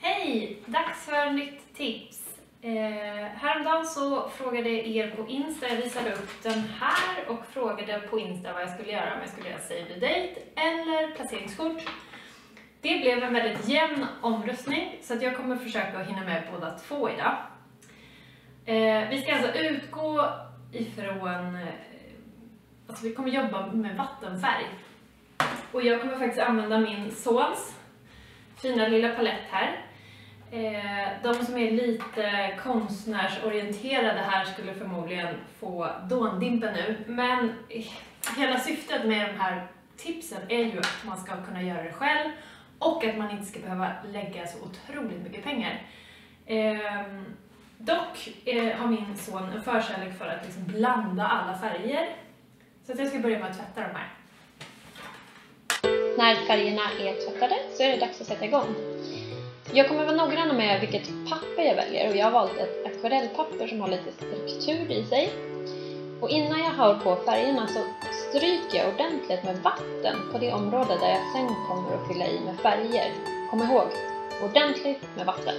Hej! Dags för nytt tips. Häromdagen så frågade er på Insta, jag visade upp den här och frågade på Insta vad jag skulle göra, om jag skulle göra save the date eller placeringskort. Det blev en väldigt jämn omröstning så att jag kommer försöka hinna med båda två idag. Vi ska alltså utgå ifrån, vi kommer jobba med vattenfärg. Och jag kommer faktiskt använda min sons fina lilla palett här. De som är lite konstnärsorienterade här skulle förmodligen få dåndimpen nu. Men hela syftet med de här tipsen är ju att man ska kunna göra det själv. Och att man inte ska behöva lägga så otroligt mycket pengar. Dock har min son en förkärlek för att liksom blanda alla färger. Så att jag ska börja med att tvätta de här. När färgerna är tvättade så är det dags att sätta igång. Jag kommer vara noggrann med vilket papper jag väljer och jag har valt ett akvarellpapper som har lite struktur i sig. Och innan jag har på färgerna så stryker jag ordentligt med vatten på det område där jag sen kommer att fylla i med färger. Kom ihåg, ordentligt med vatten.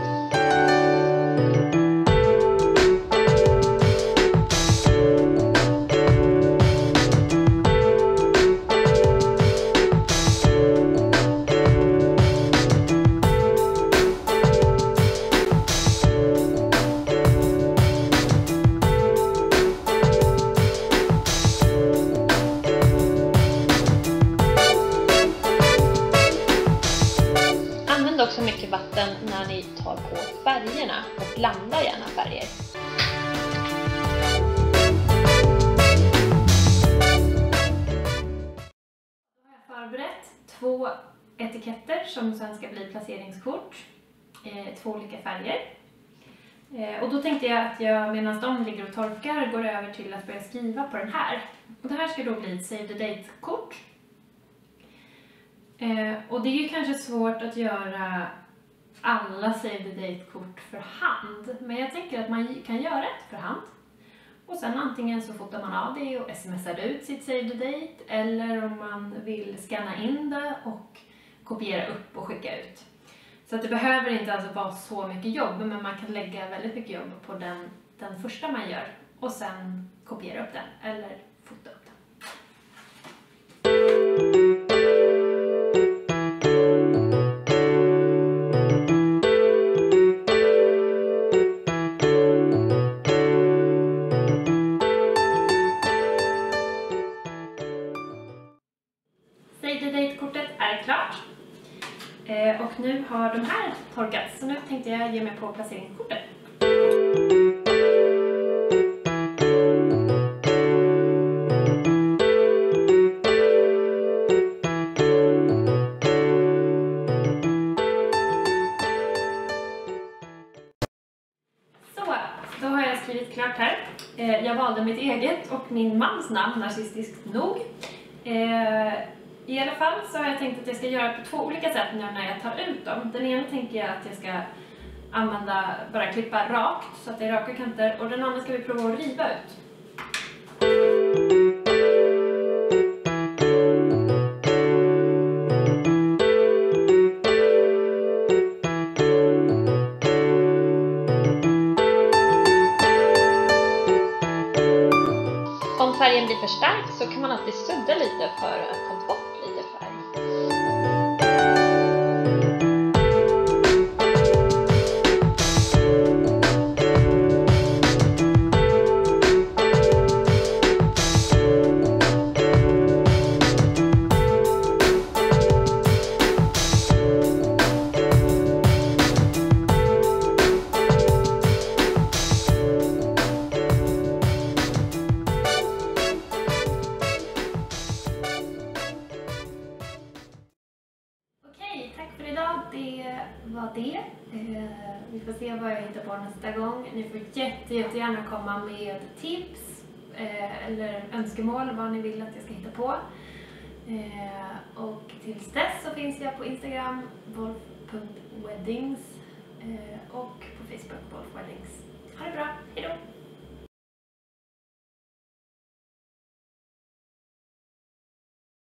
Använd också mycket vatten när ni tar på färgerna och blandar gärna färger. Då har jag förberett 2 etiketter som sen ska bli placeringskort. 2 olika färger. Och då tänkte jag att jag medan de ligger och torkar går över till att börja skriva på den här. Och det här ska då bli ett save the date-kort. Och det är ju kanske svårt att göra alla save the date-kort för hand. Men jag tänker att man kan göra ett för hand. Och sen antingen så fotar man av det och smsar ut sitt save the date. Eller om man vill scanna in det och kopiera upp och skicka ut. Så att det behöver inte alltså vara så mycket jobb. Men man kan lägga väldigt mycket jobb på den första man gör. Och sen kopiera upp den eller fota upp den. Save the date-kortet är klart. Och nu har de här torkats. Så nu tänkte jag ge mig på placeringskortet. Så, då har jag skrivit klart här. Jag valde mitt eget och min mans namn, narcissistiskt nog. I alla fall så har jag tänkt att jag ska göra på 2 olika sätt nu när jag tar ut dem. Den ena tänker jag att jag ska använda, bara klippa rakt så att det är raka kanter. Och den andra ska vi prova att riva ut. Om färgen blir för stark så kan man alltid sudda lite för att ta bort lite färg. Tack för idag, det var det. Vi får se vad jag hittar på nästa gång. Ni får jättegärna komma med tips eller önskemål vad ni vill att jag ska hitta på. Och tills dess så finns jag på Instagram wolf.weddings och på Facebook wolfweddings. Ha det bra, hejdå!